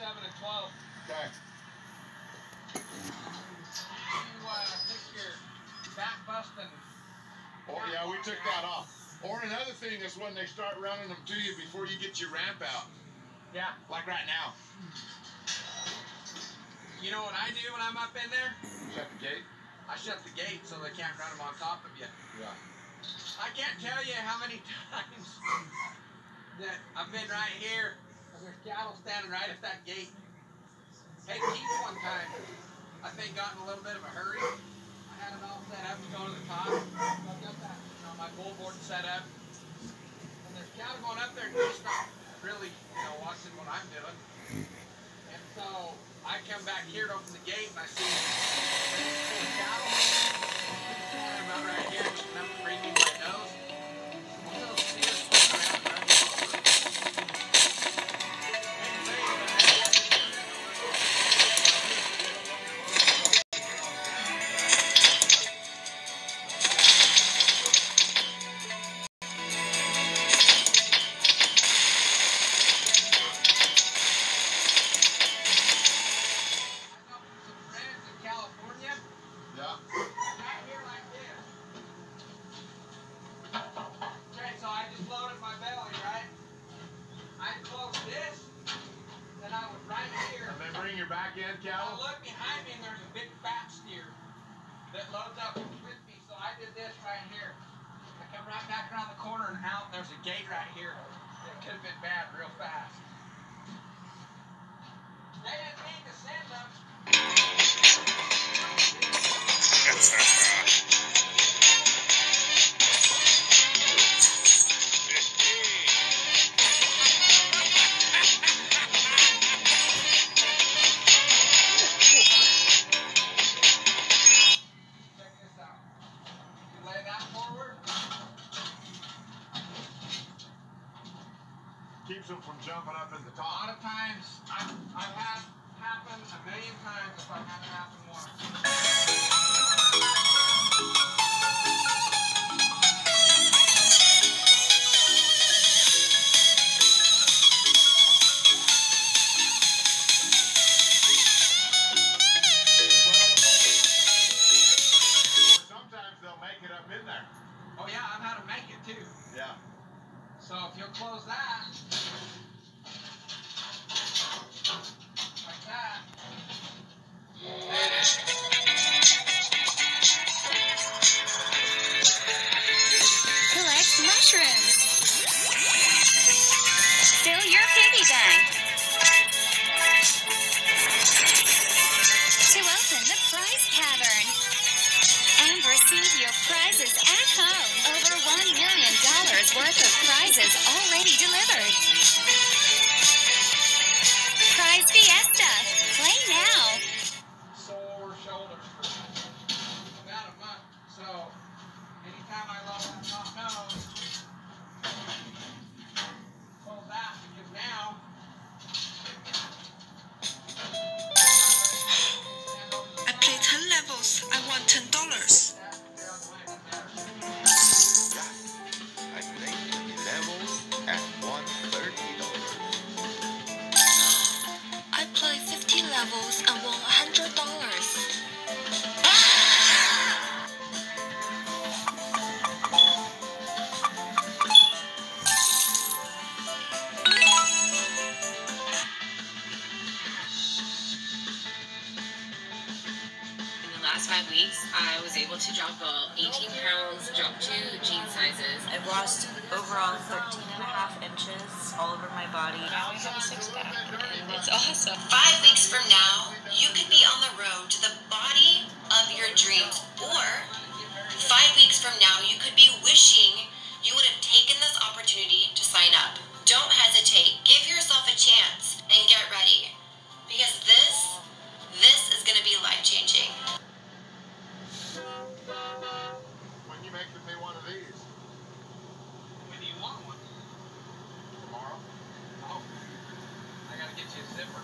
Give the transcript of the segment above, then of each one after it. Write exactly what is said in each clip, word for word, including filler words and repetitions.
seven and twelve. Okay. You uh, think your back busting? Oh, yeah, we took that off. Or another thing is when they start running them to you before you get your ramp out. Yeah. Like right now. You know what I do when I'm up in there? Shut the gate? I shut the gate so they can't run them on top of you. Yeah. I can't tell you how many times that I've been right here and there's cattle standing right at that gate. Hey, Keith one time, I think got in a little bit of a hurry. I had it all set up to go to the top. I've got that, you know, my bullboard set up. And there's cattle going up there and just not really, you know, watching what I'm doing. And so I come back here to open the gate and I see the cattle. And about right here, just enough to bring me my nose. Little steers swimming around and running all over. Cattle? Look behind me and there's a big fat steer that loads up with me. So I did this right here. I come right back around the corner and out, and there's a gate right here. It could have been bad real fast. They didn't mean to send them. Keeps them from jumping up in the top. A lot of times, I've, I've had happen a million times if I've had it happen once. Or sometimes they'll make it up in there. Oh yeah, I've had them make it too. Yeah. So if you'll close that, like that. Collect mushrooms. Fill your piggy bank. To open the prize cavern and receive your prizes at home. Over one million dollars worth of prizes already delivered. Prize Fiesta. Play now. Sore shoulders for about a month. So anytime I lost that top nose, close that because now I play ten levels. I want ten dollars. Levels and won one hundred dollars. In the last five weeks, I was able to drop about eighteen pounds, drop two jean sizes. I've lost overall thirteen and a half inches all over my body. Now I have a six pack, and it's awesome. Five weeks from now, you could be on the road to the body of your dreams. Or five weeks from now, you could be wishing you would have taken this opportunity to sign up. Don't hesitate. Give yourself a chance and get ready. Because this, this is going to be life-changing. When you make me one of these. when do you want one? Tomorrow? Oh, I gotta get you a zipper.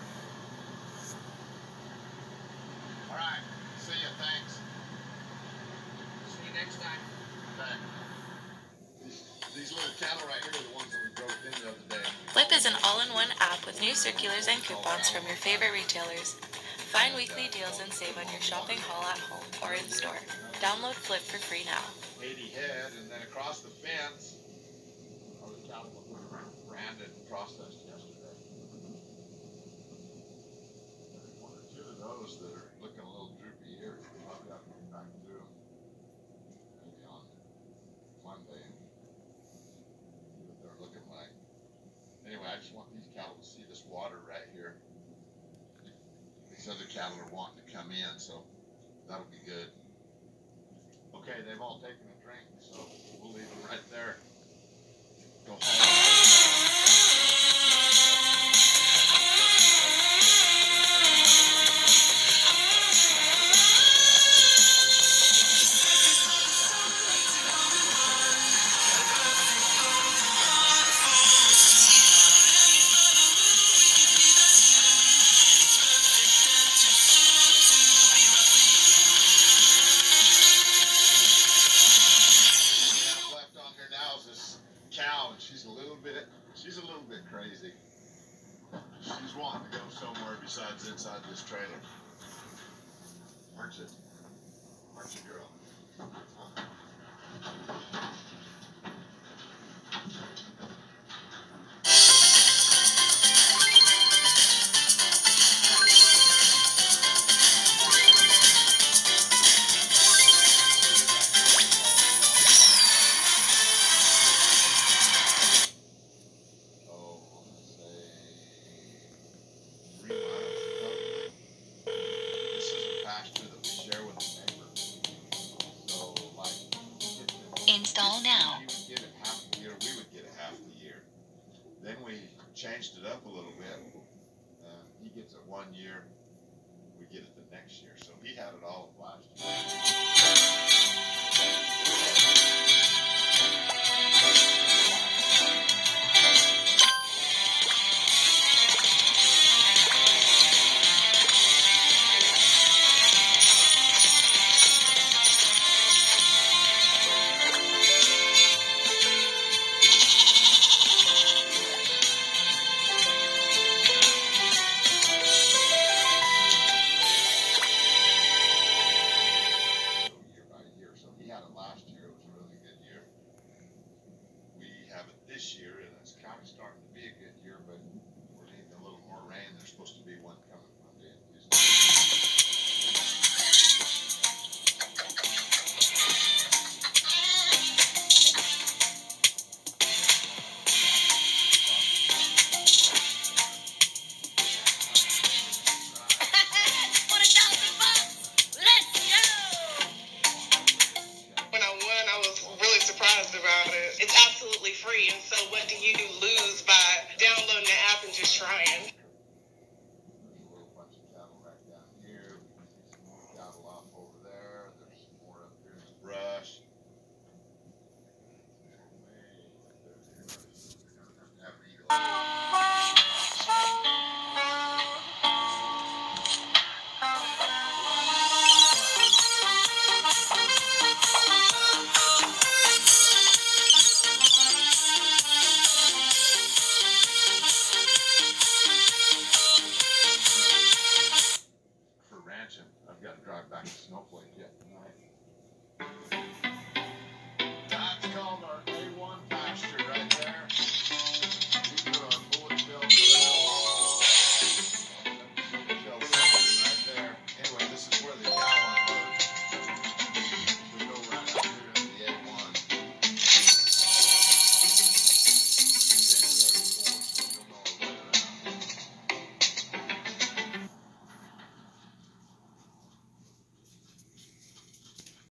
All right. See ya. Thanks. See you next time. Okay. These, these little cattle right here are the ones that we broke in the other day. Whip is an all-in-one app with New circulars and coupons from your favorite retailers. Find weekly deals and save on your shopping haul at home or in store. Download Flip for free now. eighty head, and then across the fence, I was counting what we branded and processed yesterday. There's one or two of those that are looking a little droopy here. Probably have to get back to them. Maybe on Monday. See what they're looking like. Anyway, I just want these cattle to see this water right here. These other cattle are wanting to come in, so that'll be good. Okay, they've all taken a drink, so we'll leave them right there. Go She's a little bit, she's a little bit crazy. She's wanting to go somewhere besides inside this trailer. Aren't you? Aren't you, girl? Huh? Install now. He would get it half the year, we would get it half the year. Then we changed it up a little bit. Uh, he gets it one year, we get it the next year. So he had it all of last year.